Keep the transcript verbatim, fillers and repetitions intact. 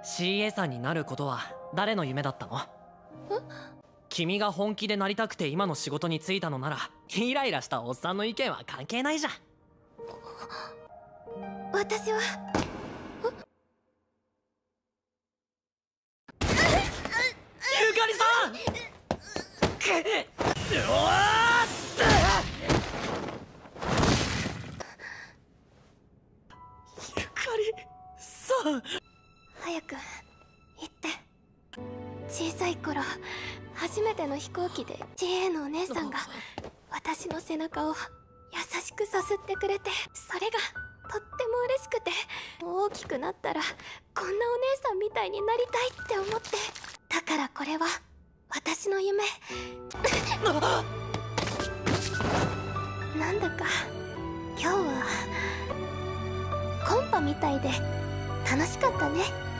シーエー さんになることは誰の夢だったの？ え？ 君が本気でなりたくて今の仕事に就いたのなら、イライラしたおっさんの意見は関係ないじゃん。 私はゆかりさんくっうわーってゆかりさん、 早く行って。小さい頃初めての飛行機で ジェーエー のお姉さんが私の背中を優しくさすってくれて、それがとっても嬉しくて、大きくなったらこんなお姉さんみたいになりたいって思って。だからこれは私の夢。なんだか今日はコンパみたいで楽しかったね。